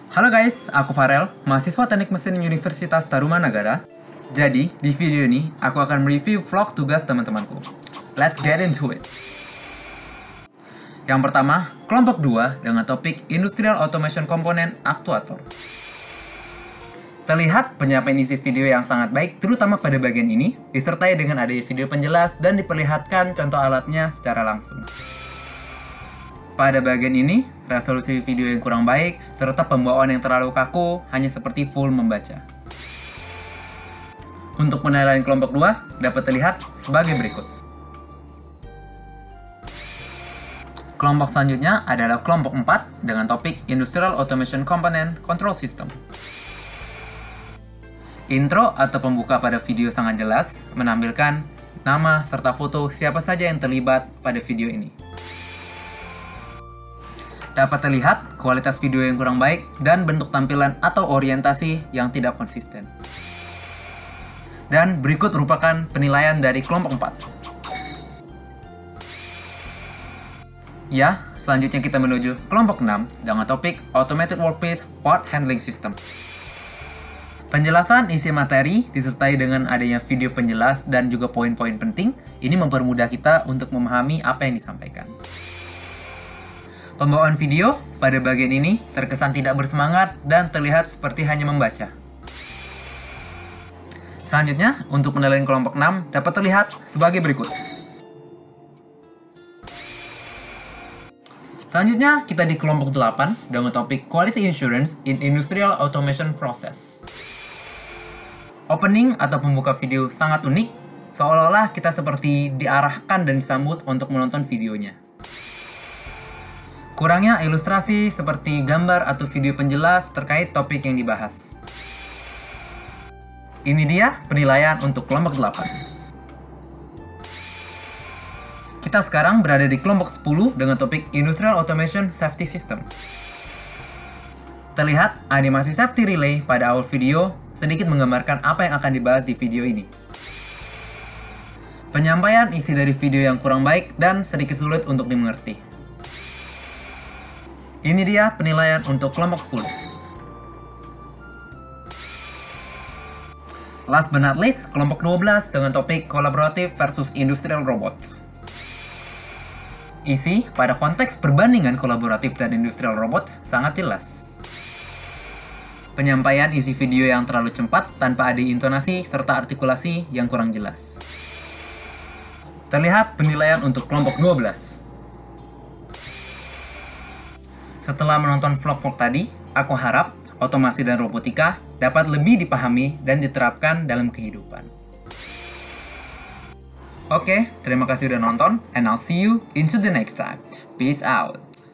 Halo guys, aku Farel, mahasiswa Teknik Mesin Universitas Tarumanagara. Jadi, di video ini, aku akan mereview vlog tugas teman-temanku. Let's get into it! Yang pertama, kelompok 2 dengan topik Industrial Automation Component Actuator. Terlihat penyampaian isi video yang sangat baik, terutama pada bagian ini, disertai dengan adanya video penjelas dan diperlihatkan contoh alatnya secara langsung. Pada bagian ini, resolusi video yang kurang baik, serta pembawaan yang terlalu kaku, hanya seperti full membaca. Untuk penilaian kelompok 2, dapat terlihat sebagai berikut. Kelompok selanjutnya adalah kelompok 4 dengan topik Industrial Automation Component Control System. Intro atau pembuka pada video sangat jelas, menampilkan nama serta foto siapa saja yang terlibat pada video ini. Dapat terlihat kualitas video yang kurang baik dan bentuk tampilan atau orientasi yang tidak konsisten. Dan berikut merupakan penilaian dari kelompok 4. Ya, selanjutnya kita menuju kelompok 6 dengan topik Automated Workpiece Part Handling System. Penjelasan isi materi disertai dengan adanya video penjelas dan juga poin-poin penting, ini mempermudah kita untuk memahami apa yang disampaikan. Pembawaan video pada bagian ini terkesan tidak bersemangat dan terlihat seperti hanya membaca. Selanjutnya, untuk penilaian kelompok 6 dapat terlihat sebagai berikut. Selanjutnya, kita di kelompok 8 dengan topik Quality Assurance in Industrial Automation Process. Opening atau pembuka video sangat unik, seolah-olah kita seperti diarahkan dan disambut untuk menonton videonya. Kurangnya ilustrasi seperti gambar atau video penjelas terkait topik yang dibahas. Ini dia penilaian untuk kelompok 8. Kita sekarang berada di kelompok 10 dengan topik Industrial Automation Safety System. Terlihat animasi safety relay pada awal video sedikit menggambarkan apa yang akan dibahas di video ini. Penyampaian isi dari video yang kurang baik dan sedikit sulit untuk dimengerti. Ini dia penilaian untuk kelompok 10. Last but not least, kelompok 12 dengan topik Collaborative versus Industrial Robots. Isi pada konteks perbandingan kolaboratif dan industrial robot sangat jelas. Penyampaian isi video yang terlalu cepat tanpa ada intonasi serta artikulasi yang kurang jelas. Terlihat penilaian untuk kelompok 12. Setelah menonton vlog-vlog tadi, aku harap otomasi dan robotika dapat lebih dipahami dan diterapkan dalam kehidupan. Oke, terima kasih udah nonton, and I'll see you into the next time. Peace out.